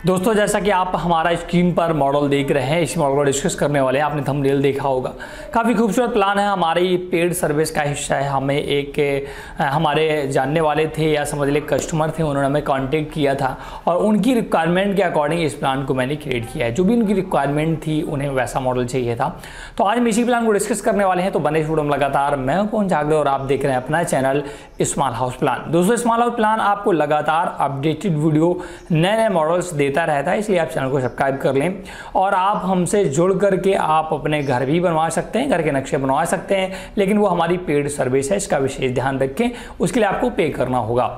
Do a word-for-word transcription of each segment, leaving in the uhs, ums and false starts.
दोस्तों जैसा कि आप हमारा स्क्रीन पर मॉडल देख रहे हैं, इस मॉडल को डिस्कस करने वाले हैं। आपने थंबनेल देखा होगा, काफ़ी खूबसूरत प्लान है, हमारी पेड सर्विस का हिस्सा है। हमें एक हमारे जानने वाले थे या समझ ले कस्टमर थे, उन्होंने हमें कांटेक्ट किया था और उनकी रिक्वायरमेंट के अकॉर्डिंग इस प्लान को मैंने क्रिएट किया है। जो भी उनकी रिक्वायरमेंट थी उन्हें वैसा मॉडल चाहिए था, तो आज हम इसी प्लान को डिस्कस करने वाले हैं। तो बने वीडियो में लगातार मैं हूं पहुंच जागरे और आप देख रहे हैं अपना चैनल स्मॉल हाउस प्लान। दोस्तों स्मॉल हाउस प्लान आपको लगातार अपडेटेड वीडियो नए नए मॉडल्स देता रहता है, इसलिए आप चैनल को सब्सक्राइब कर लें और आप हमसे जुड़ करके आप अपने घर भी बनवा सकते हैं, घर के नक्शे बनवा सकते हैं, लेकिन वो हमारी पेड सर्विस है, इसका विशेष ध्यान रखें, उसके लिए आपको पे करना होगा।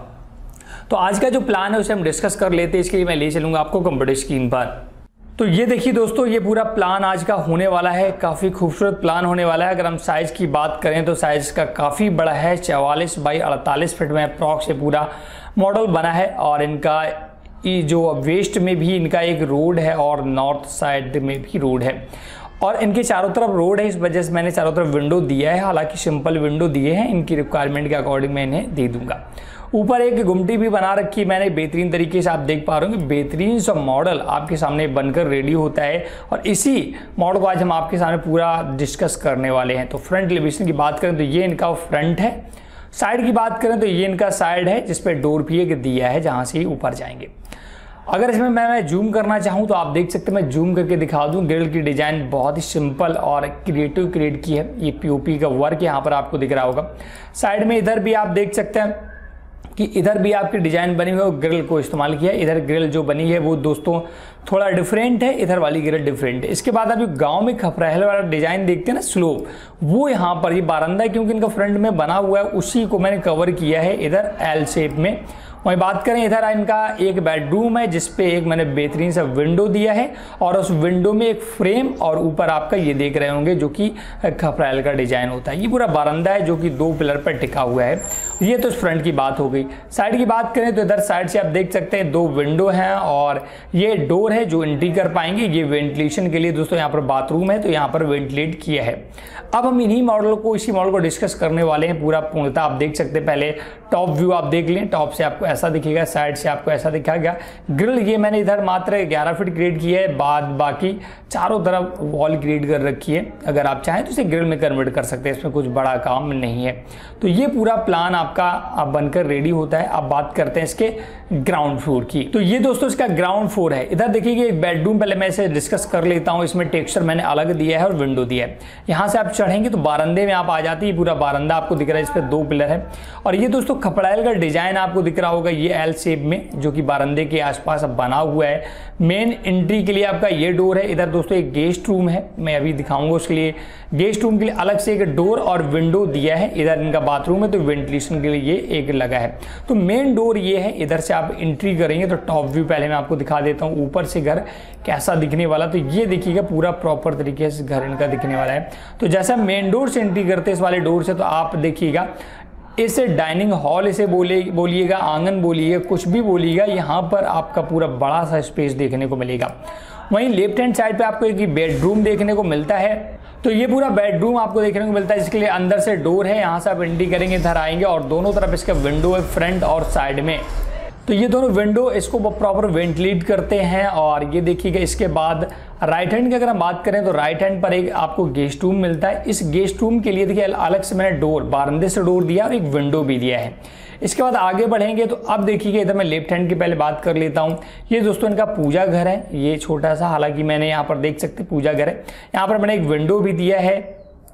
तो आज का जो प्लान है उसे हम डिस्कस कर लेते हैं। इसके लिए मैं ले चलूंगा आपको कंप्यूटर स्क्रीन पर। तो ये देखिए दोस्तों, ये पूरा प्लान आज का होने वाला है, काफ़ी खूबसूरत प्लान होने वाला है। अगर हम साइज़ की बात करें तो साइज़ का काफ़ी बड़ा है, चवालीस बाई अड़तालीस फीट में अप्रॉक्स ये पूरा मॉडल बना है। और इनका ये जो वेस्ट में भी इनका एक रोड है और नॉर्थ साइड में भी रोड है और इनके चारों तरफ रोड है, इस वजह से मैंने चारों तरफ विंडो दिया है। हालांकि सिंपल विंडो दिए हैं, इनकी रिक्वायरमेंट के अकॉर्डिंग मैं इन्हें दे दूंगा। ऊपर एक गुमटी भी बना रखी है मैंने बेहतरीन तरीके से, आप देख पा रहे होंगे बेहतरीन सा मॉडल आपके सामने बनकर रेडी होता है और इसी मॉडल को आज हम आपके सामने पूरा डिस्कस करने वाले हैं। तो फ्रंट एलिवेशन की बात करें तो ये इनका फ्रंट है, साइड की बात करें तो ये इनका साइड है जिसपे डोर भी एक दिया है जहां से ऊपर जाएंगे। अगर इसमें मैं मैं जूम करना चाहूँ तो आप देख सकते हैं, मैं जूम करके दिखा दूँ। ग्रिल की डिजाइन बहुत ही सिंपल और क्रिएटिव क्रिएट की है, ये पीओपी का वर्क यहाँ पर आपको दिख रहा होगा। साइड में इधर भी आप देख सकते हैं कि इधर भी आपकी डिजाइन बनी हुई है, ग्रिल को इस्तेमाल किया है। इधर ग्रिल जो बनी है वो दोस्तों थोड़ा डिफरेंट है, इधर वाली ग्रिल डिफरेंट है। इसके बाद आप गांव में खपराहल वाला डिजाइन देखते हैं ना, स्लोप, वो यहाँ पर ये बारंदा है क्योंकि इनका फ्रंट में बना हुआ है, उसी को मैंने कवर किया है इधर एल शेप में। वहीं बात करें इधर इनका एक बेडरूम है जिसपे एक मैंने बेहतरीन सा विंडो दिया है और उस विंडो में एक फ्रेम और ऊपर आपका ये देख रहे होंगे जो कि खपराइल का डिजाइन होता है। ये पूरा बारंदा है जो कि दो पिलर पर टिका हुआ है। ये तो फ्रंट की बात हो गई। साइड की बात करें तो इधर साइड से आप देख सकते हैं दो विंडो हैं और ये डोर है जो एंट्री कर पाएंगे। ये वेंटिलेशन के लिए दोस्तों यहाँ पर बाथरूम है तो यहाँ पर वेंटिलेट किया है। अब हम इन्हीं मॉडल को इसी मॉडल को डिस्कस करने वाले हैं पूरा पूर्णतः। आप देख सकते हैं, पहले टॉप व्यू आप देख लें, टॉप से आपको ऐसा दिखेगा, साइड से आपको ऐसा दिखाएगा। ग्रिल ये मैंने इधर मात्र ग्यारह फीट क्रिएट किया है, बाद बाकी चारों तरफ वॉल क्रिएट कर रखी है। अगर आप चाहें तो इसे ग्रिल में कन्वर्ट कर सकते हैं, इसमें कुछ बड़ा काम नहीं है। तो ये पूरा प्लान आपका आप बनकर रेडी होता है। अब बात करते हैं इसके ग्राउंड फ्लोर की। तो ये दोस्तों इसका ग्राउंड फ्लोर है। इधर देखिए एक बेडरूम, पहले मैं इसे डिस्कस कर लेता हूँ। इसमें टेक्सचर मैंने अलग दिया है और विंडो दिया है। यहाँ से आप चढ़ेंगे तो बारंदे में आप आ जाते हैं। पूरा बारंदा आपको दिख रहा है, इस पर दो पिलर है और ये दोस्तों खपड़ाइल का डिजाइन आपको दिख रहा होगा, ये एल शेप में जो कि बारंदे के आसपास अब बना हुआ है। मेन एंट्री के लिए आपका ये डोर है। इधर दोस्तों एक गेस्ट रूम है, मैं अभी दिखाऊंगा उसके लिए। गेस्ट रूम के लिए अलग से एक डोर और विंडो दिया है। इधर इनका बाथरूम है तो वेंटिलेशन के लिए ये एक लगा है। तो मेन डोर ये है, इधर से आप एंट्री करेंगे तो टॉप व्यू पहले मैं आपको दिखा देता हूँ ऊपर से घर कैसा दिखने वाला। तो ये देखिएगा पूरा प्रॉपर तरीके से घर इनका दिखने वाला है। तो जैसा मेन डोर से एंट्री करते हैं इस वाले डोर से, तो आप देखिएगा इसे डाइनिंग हॉल इसे बोले बोलिएगा, आंगन बोलिएगा, कुछ भी बोलिएगा, यहाँ पर आपका पूरा बड़ा सा स्पेस देखने को मिलेगा। वहीं लेफ्ट हैंड साइड पे आपको एक बेडरूम देखने को मिलता है। तो ये पूरा बेडरूम आपको देखने को मिलता है, इसके लिए अंदर से डोर है, यहाँ से आप एंट्री करेंगे, इधर आएंगे और दोनों तरफ इसका विंडो है फ्रंट और साइड में। तो ये दोनों विंडो इसको प्रॉपर वेंटिलेट करते हैं। और ये देखिएगा इसके बाद राइट हैंड की अगर हम बात करें तो राइट हैंड पर एक आपको गेस्ट रूम मिलता है। इस गेस्ट रूम के लिए देखिए अलग से मैंने डोर, बारंदे से डोर दिया और एक विंडो भी दिया है। इसके बाद आगे बढ़ेंगे तो अब देखिएगा इधर मैं लेफ्ट हैंड की पहले बात कर लेता हूँ। ये दोस्तों इनका पूजा घर है, ये छोटा सा, हालांकि मैंने यहाँ पर देख सकते पूजा घर है। यहाँ पर मैंने एक विंडो भी दिया है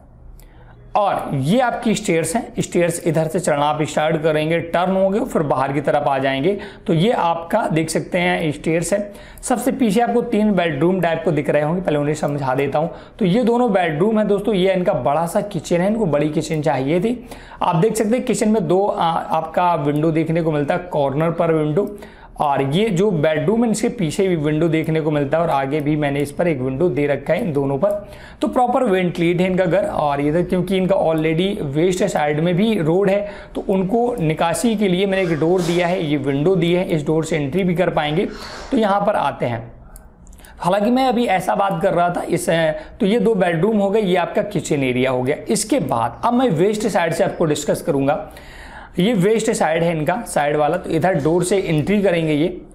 और ये आपकी स्टेयर्स हैं। स्टेयर्स इधर से चढ़ना आप स्टार्ट करेंगे, टर्न होंगे फिर बाहर की तरफ आ जाएंगे। तो ये आपका देख सकते हैं स्टेयर्स है। सबसे पीछे आपको तीन बेडरूम टाइप को दिख रहे होंगे, पहले उन्हें समझा देता हूँ। तो ये दोनों बेडरूम है दोस्तों। ये इनका बड़ा सा किचन है, इनको बड़ी किचन चाहिए थी। आप देख सकते हैं किचन में दो आ, आपका विंडो देखने को मिलता है, कॉर्नर पर विंडो, और ये जो बेडरूम है इसके पीछे भी विंडो देखने को मिलता है और आगे भी मैंने इस पर एक विंडो दे रखा है इन दोनों पर। तो प्रॉपर वेंटिलेट है इनका घर। और इधर क्योंकि इनका ऑलरेडी वेस्ट है, साइड में भी रोड है, तो उनको निकासी के लिए मैंने एक डोर दिया है, ये विंडो दी है, इस डोर से एंट्री भी कर पाएंगे। तो यहाँ पर आते हैं, हालांकि मैं अभी ऐसा बात कर रहा था इस, तो ये दो बेडरूम हो गए, ये आपका किचन एरिया हो गया। इसके बाद अब मैं वेस्ट साइड से आपको डिस्कस करूंगा। ये वेस्ट साइड है इनका, साइड वाला। तो इधर डोर से एंट्री करेंगे ये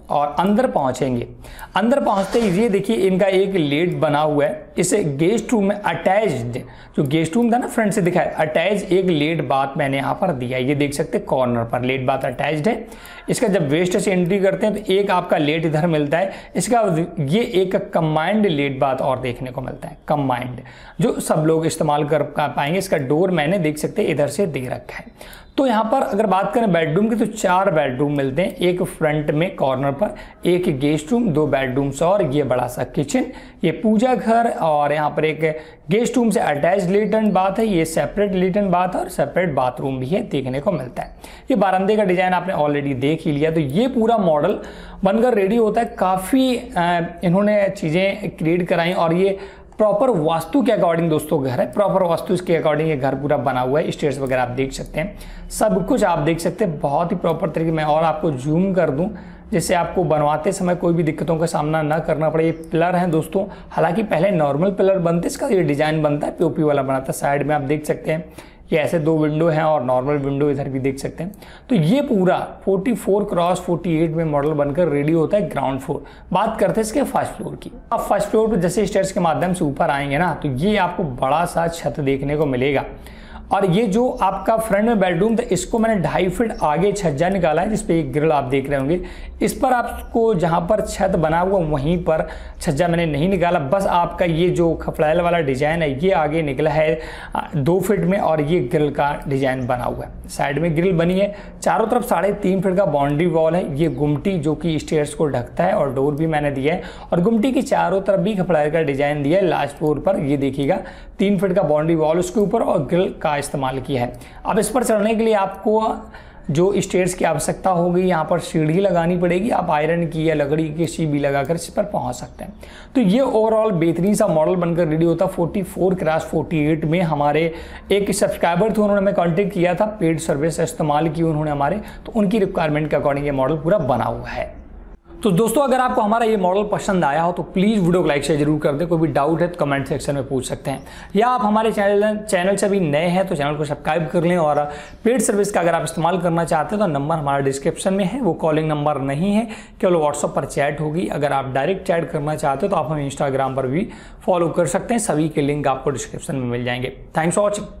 और अंदर पहुंचेंगे। अंदर पहुंचते ही ये देखिए इनका एक लेट बना हुआ है, इसे गेस्ट रूम में अटैच्ड, जो गेस्ट रूम था ना फ्रंट से दिखा है, अटैच एक लेट बाथ मैंने यहाँ पर दिया है। ये देख सकते हैं कॉर्नर पर लेट बाथ अटैच्ड है। इसका जब वेस्ट से एंट्री करते हैं तो एक आपका लेट इधर मिलता है। इसका ये एक कंबाइंड लेट बाथ और देखने को मिलता है, कंबाइंड, जो सब लोग इस्तेमाल कर पाएंगे। इसका डोर मैंने देख सकते हैं इधर से दे रखा है। तो यहाँ पर अगर बात करें बेडरूम की तो चार बेडरूम मिलते हैं, एक फ्रंट में कॉर्नर पर, एक गेस्ट रूम, दो बेडरूम्स और ये बड़ा सा किचन, ये पूजा घर, और यहाँ पर एक गेस्ट रूम से अटैच लेटन बाथ है, ये सेपरेट लेटन बाथ और सेपरेट बाथरूम भी है देखने को मिलता है। ये बारंदे का डिजाइन आपने ऑलरेडी देख ही लिया। तो ये पूरा मॉडल बनकर रेडी होता है। काफ़ी इन्होंने चीज़ें क्रिएट कराई और ये प्रॉपर वास्तु के अकॉर्डिंग दोस्तों घर है, प्रॉपर वास्तु के अकॉर्डिंग ये घर पूरा बना हुआ है। स्टेयर्स वगैरह आप देख सकते हैं, सब कुछ आप देख सकते हैं बहुत ही प्रॉपर तरीके। मैं और आपको जूम कर दूं जिससे आपको बनवाते समय कोई भी दिक्कतों का सामना ना करना पड़े। ये पिलर हैं दोस्तों, हालांकि पहले नॉर्मल पिलर बनते, इसका ये डिजाइन बनता है पीओपी वाला बनाता है। साइड में आप देख सकते हैं ये ऐसे दो विंडो हैं और नॉर्मल विंडो इधर भी देख सकते हैं। तो ये पूरा चौवालीस क्रॉस अड़तालीस में मॉडल बनकर रेडी होता है ग्राउंड फ्लोर। बात करते हैं इसके फर्स्ट फ्लोर की। आप फर्स्ट फ्लोर पर जैसे स्टेयर्स के माध्यम से ऊपर आएंगे ना तो ये आपको बड़ा सा छत देखने को मिलेगा। और ये जो आपका फ्रंट में बेडरूम था इसको मैंने ढाई फीट आगे छज्जा निकाला है, जिसपे एक ग्रिल आप देख रहे होंगे। इस पर आपको जहाँ पर छत बना हुआ वहीं पर छज्जा मैंने नहीं निकाला, बस आपका ये जो खपड़ैल वाला डिजाइन है ये आगे निकला है दो फीट में और ये ग्रिल का डिजाइन बना हुआ है। साइड में ग्रिल बनी है, चारों तरफ साढ़े तीन फीट का बाउंड्री वॉल है। ये गुमटी जो कि स्टेयर्स को ढकता है और डोर भी मैंने दिया है और गुमटी की चारों तरफ भी खपड़ैल का डिजाइन दिया है। लास्ट फ्लोर पर ये देखिएगा तीन फीट का बाउंड्री वॉल उसके ऊपर और ग्रिल का इस्तेमाल किया है। अब इस पर चढ़ने के लिए आपको जो स्टेयर्स की आवश्यकता होगी, यहाँ पर सीढ़ी लगानी पड़ेगी। आप आयरन की या लकड़ी की सीढ़ी लगाकर इस पर पहुंच सकते हैं। तो ये ओवरऑल बेहतरीन सा मॉडल बनकर रेडी होता है चौवालीस क्रॉस अड़तालीस में। हमारे एक सब्सक्राइबर थे, उन्होंने हमें कांटेक्ट किया था, पेड सर्विस इस्तेमाल की उन्होंने हमारे, तो उनकी रिक्वायरमेंट के अकॉर्डिंग ये मॉडल पूरा बना हुआ है। तो दोस्तों अगर आपको हमारा ये मॉडल पसंद आया हो तो प्लीज़ वीडियो को लाइक शेयर जरूर कर दें। कोई भी डाउट है तो कमेंट सेक्शन में पूछ सकते हैं, या आप हमारे चैनल चैनल से भी नए हैं तो चैनल को सब्सक्राइब कर लें। और पेड सर्विस का अगर आप इस्तेमाल करना चाहते हैं तो नंबर हमारा डिस्क्रिप्शन में है, वो कॉलिंग नंबर नहीं है, केवल व्हाट्सअप पर चैट होगी। अगर आप डायरेक्ट चैट करना चाहते हो तो आप हमें इंस्टाग्राम पर भी फॉलो कर सकते हैं, सभी के लिंक आपको डिस्क्रिप्शन में मिल जाएंगे। Thanks for watching.